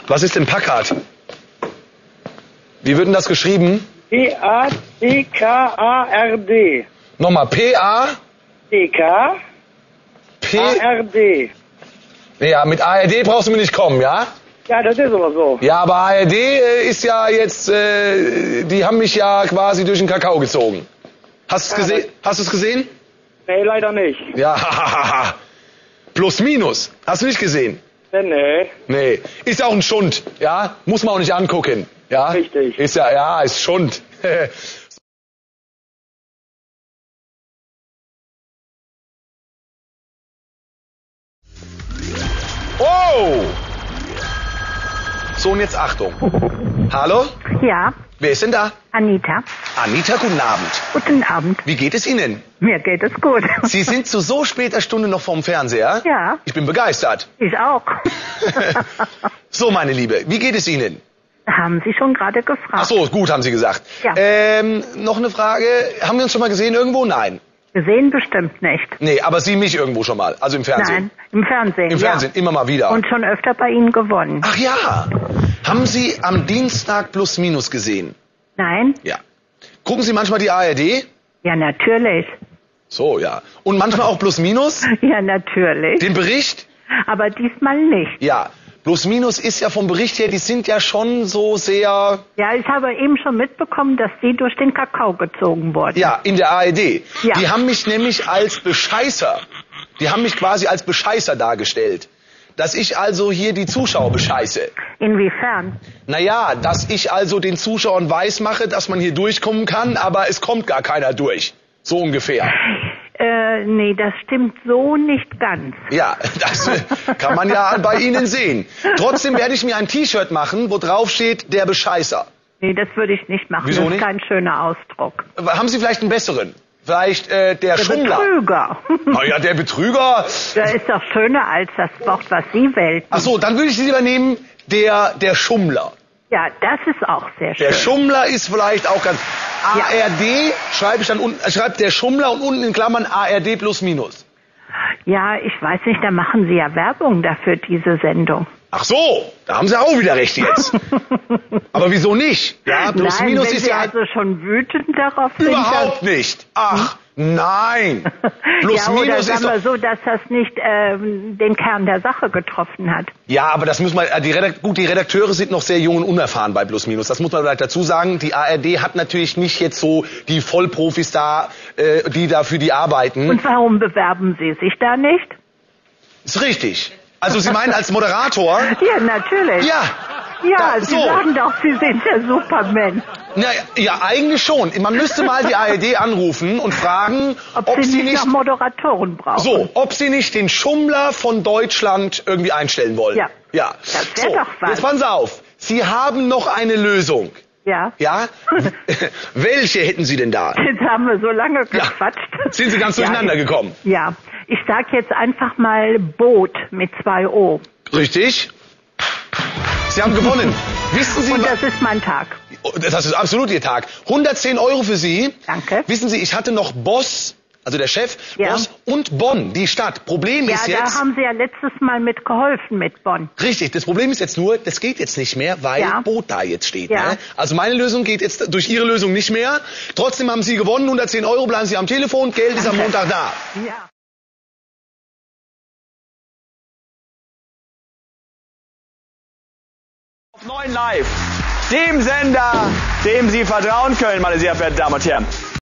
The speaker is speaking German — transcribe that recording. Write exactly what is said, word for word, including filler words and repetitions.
Was ist denn Packard? Wie wird denn das geschrieben? P A C K A R D. Nochmal, P A C K P A R D. Ja, mit A R D brauchst du mir nicht kommen, ja? Ja, das ist aber so. Ja, aber A R D äh, ist ja jetzt, äh, die haben mich ja quasi durch den Kakao gezogen. Hast du es Ja, gesehen? Hast du es gesehen? Nee, leider nicht. Ja, hahaha. Plus minus. Hast du nicht gesehen? Nee, nee. Nee. Ist ja auch ein Schund, ja? Muss man auch nicht angucken, ja? Richtig. Ist ja, ja, ist Schund. Oh! So, und jetzt Achtung. Hallo? Ja, Wer ist denn da? Anita. Anita, guten Abend. Guten Abend. Wie geht es Ihnen? Mir geht es gut. Sie sind zu so später Stunde noch vorm Fernseher? Ja. Ich bin begeistert. Ich auch. So, meine Liebe, wie geht es Ihnen? Haben Sie schon gerade gefragt? Ach so, gut, haben Sie gesagt. Ja. Ähm, noch eine Frage. Haben wir uns schon mal gesehen irgendwo? Nein. Gesehen bestimmt nicht. Nee, aber Sie mich irgendwo schon mal. Also im Fernsehen. Nein, im Fernsehen. Im ja. Fernsehen, immer mal wieder. Und schon öfter bei Ihnen gewonnen. Ach ja. Haben Sie am Dienstag Plus Minus gesehen? Nein? Ja. Gucken Sie manchmal die A R D? Ja, natürlich. So, ja. Und manchmal auch Plus Minus? Ja, natürlich. Den Bericht? Aber diesmal nicht. Ja. Plus Minus ist ja vom Bericht her, die sind ja schon so sehr... Ja, ich habe eben schon mitbekommen, dass Sie durch den Kakao gezogen wurden. Ja, in der A R D. Ja. Die haben mich nämlich als Bescheißer, die haben mich quasi als Bescheißer dargestellt. Dass ich also hier die Zuschauer bescheiße. Inwiefern? Naja, dass ich also den Zuschauern weismache, dass man hier durchkommen kann, aber es kommt gar keiner durch. So ungefähr. Äh, nee, das stimmt so nicht ganz. Ja, das äh, kann man ja bei Ihnen sehen. Trotzdem werde ich mir ein T-Shirt machen, wo drauf steht, der Bescheißer. Nee, das würde ich nicht machen. Wieso das ist nicht? kein schöner Ausdruck. Haben Sie vielleicht einen besseren? Vielleicht äh, der, Der Schummler? Betrüger. Na ja, der Betrüger. Der ist doch schöner als das Wort, was Sie wählten. Ach so, dann würde ich Sie lieber nehmen, der, der Schummler. Ja, das ist auch sehr schön. Der Schummler ist vielleicht auch ganz... A R D schreibe ich dann unten, äh, schreibt der Schummler und unten in Klammern A R D plus minus. Ja, ich weiß nicht, da machen Sie ja Werbung dafür, diese Sendung. Ach so, da haben Sie auch wieder recht jetzt. Aber wieso nicht? Ja, plus Nein, minus wenn ist Sie ja also schon wütend darauf sind. überhaupt nicht. Ach, nein. Plus ja, oder minus sagen ist wir doch... so, dass das nicht ähm, den Kern der Sache getroffen hat. Ja, aber das muss man, äh, die Redakt gut, die Redakteure sind noch sehr jung und unerfahren bei Plus Minus. Das muss man vielleicht dazu sagen. Die A R D hat natürlich nicht jetzt so die Vollprofis da, äh, die da für die arbeiten. Und warum bewerben Sie sich da nicht? Ist richtig. Also Sie meinen als Moderator? Ja, natürlich. Ja. Ja, Da- Sie so. sagen doch, Sie sind der Superman. Na, ja, eigentlich schon. Man müsste mal die A R D anrufen und fragen, Ob, ob Sie sie nicht nicht, noch Moderatoren brauchen. so, ob sie nicht den Schummler von Deutschland irgendwie einstellen wollen. Ja. Ja. Das wär so, doch was. jetzt passen Sie auf. Sie haben noch eine Lösung. Ja. Ja? Welche hätten Sie denn da? Jetzt haben wir so lange gequatscht. Sind Sie ganz durcheinander ja, ich, gekommen? Ja. Ich sag jetzt einfach mal Boot mit zwei O. Richtig. Sie haben gewonnen. Wissen Sie, Und wa- das ist mein Tag. das ist absolut Ihr Tag. hundertzehn Euro für Sie. Danke. Wissen Sie, ich hatte noch Boss, also der Chef, Ja. Boss und Bonn, die Stadt. Problem Ja, ist da jetzt... haben Sie ja letztes Mal mitgeholfen mit Bonn. Richtig, das Problem ist jetzt nur, das geht jetzt nicht mehr, weil Ja. Boot da jetzt steht. Ja. Ne? Also meine Lösung geht jetzt durch Ihre Lösung nicht mehr. Trotzdem haben Sie gewonnen, hundertzehn Euro, bleiben Sie am Telefon, Geld ist am Montag da. Ja. Auf neun Live, dem Sender, dem Sie vertrauen können, meine sehr verehrten Damen und Herren.